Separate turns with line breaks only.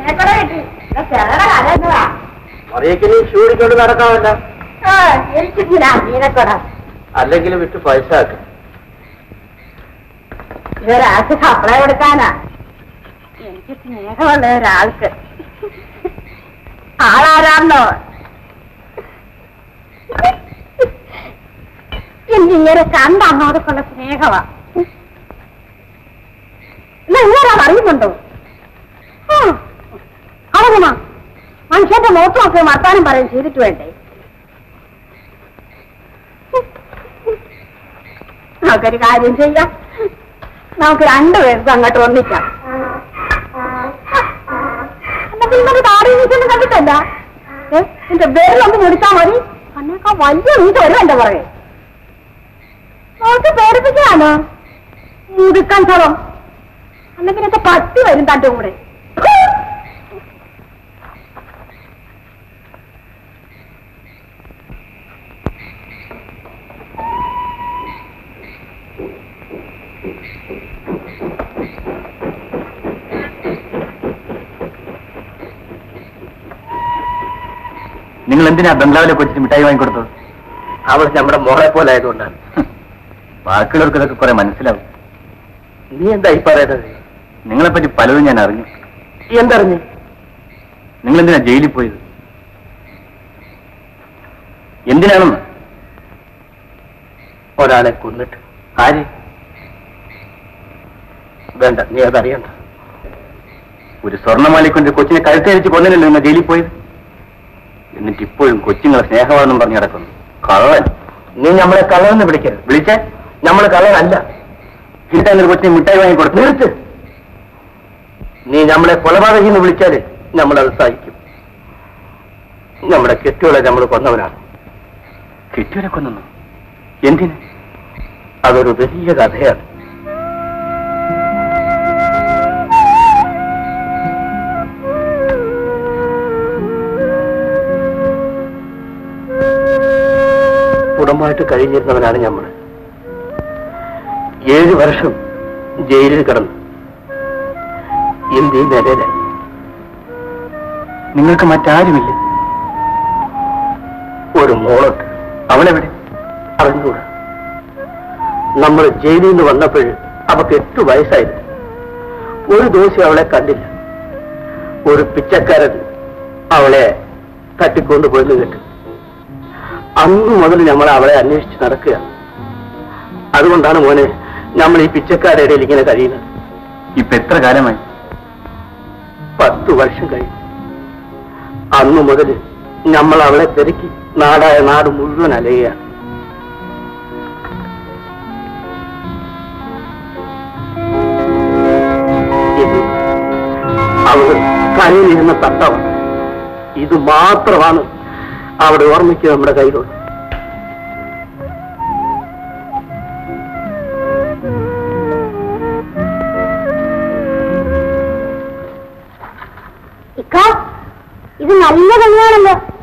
മറിയക്കിനി ഷൂടിക്കൊണ്ട് നടക്കാമല്ല. അല്ലെങ്കിൽ വിട്ട് പൈസ ആക്കും.
ഒരാൾക്ക് സപ്ലൈ കൊടുക്കാനാ. എനിക്ക് സ്നേഹമുള്ള ഒരാൾക്ക്. ആളാരാന്നോ? എനിക്കിങ്ങനെ കണ്ടങ്ങോട്ടൊക്കെയുള്ള സ്നേഹമാ. ഇങ്ങോട്ടാ അറിയുന്നുണ്ടോ? അറിയുമോ? മനുഷ്യന്റെ മോട്ടമൊക്കെ വർത്താനം പറയും ചെയ്തിട്ട് വേണ്ടേ? നമുക്കൊരു കാര്യം ചെയ്യാം. നമുക്ക് രണ്ടുപേർക്കും അങ്ങോട്ട് ഒന്നിക്കാം. ഇന്നൊരു താടി നീച്ചൊന്നും കണ്ടിട്ടല്ല. എന്റെ പേരിലൊന്ന് മുടിച്ചാൽ മതി. അന്നേക്കാ വലിയ നീച്ച വരും എന്റെ പുറകെ. നമുക്ക് പേടിപ്പിക്കാനോ? മുടുക്കാൻ സ്ഥലം അല്ലെങ്കിൽ എന്റെ പട്ടി വരും തന്റെ കൂടെ.
നിങ്ങൾ എന്തിനാ ബംഗ്ലാവിലെ കൊച്ചിന് മിഠായി വാങ്ങിക്കൊടുത്തത്? അവൾ നമ്മുടെ മോളെ പോലെ ആയതുകൊണ്ടാണ്. ബാക്കിയുള്ളവർക്ക് ഇതൊക്കെ കുറെ മനസ്സിലാവും. നീ എന്താ ഈ പറയുന്നത്? നിങ്ങളെപ്പറ്റി പലതും ഞാൻ അറിഞ്ഞു. എന്തറിഞ്ഞു? നിങ്ങളെന്തിനാ ജയിലിൽ പോയത്? എന്തിനാണെന്ന്? ഒരാളെ കൊന്നിട്ട്. ആര്? വേണ്ട, നീ അതറിയണ്ട. ഒരു സ്വർണ്ണമാലിക്കൊണ്ട് കൊച്ചിനെ കഴുത്തരിച്ച് കൊന്നല്ലോ നിങ്ങൾ ജയിലിൽ പോയത്. എന്നിട്ട് ഇപ്പോഴും കൊച്ചുങ്ങളെ സ്നേഹമാണെന്നും പറഞ്ഞു കിടക്കുന്നു. കള്ളൻ. നീ നമ്മളെ കള്ളനെന്ന് വിളിക്കരുത്. വിളിച്ചേ നമ്മൾ കള്ളനല്ല. കിട്ടാനൊരു കൊച്ചിനെ മിഠായി വാങ്ങിക്കൊടുത്തു. നിർത്ത്. നീ നമ്മളെ കൊലപാതകെന്ന് വിളിച്ചാല് നമ്മളത് സഹിക്കും. നമ്മുടെ കെട്ടിയോളെ നമ്മൾ കൊന്നവനാണ്. കെട്ടിയോലെ കൊന്നു? എന്തിന്? അതൊരു വലിയ കഥയാണ്. കുടുംബമായിട്ട് കഴിഞ്ഞിരുന്നവനാണ് നമ്മൾ. 7 വർഷം ജയിലിൽ കിടന്നു. ഇന്ത്യയിൽ നിലയിലായി. നിങ്ങൾക്ക് മറ്റാരുമില്ല? ഒരു മോളുണ്ട്. അവളെവിടെ? അറിഞ്ഞൂടാ. നമ്മൾ ജയിലിൽ നിന്ന് വന്നപ്പോൾ അവൾക്ക് 8 വയസ്സായിരുന്നു. ഒരു ദിവസം അവളെ കണ്ടില്ല. ഒരു പിച്ചക്കാരൻ അവളെ തട്ടിക്കൊണ്ടുപോയെന്ന് കേട്ടു. അന്നു മുതൽ നമ്മൾ അവളെ അന്വേഷിച്ച് നടക്കുക. അതുകൊണ്ടാണ് മോനെ നമ്മൾ ഈ പിച്ചക്കാരുടെ ഇടയിൽ ഇങ്ങനെ കഴിയുന്നത്. ഇപ്പൊ എത്ര കാലമായി? 10 വർഷം കഴിഞ്ഞു. അന്നു മുതൽ നമ്മൾ അവളെ തിരക്കി നാടായ നാട് മുഴുവൻ അലയുകയാണ്. ഇത് അവൾ കരയിലിരുന്ന തട്ടമാണ്. ഇത് മാത്രമാണ് അവിടെ ഓർമ്മിക്കുക നമ്മുടെ കയ്യിലുള്ളത്.
ഇത് നല്ല കല്യാണമല്ലോ.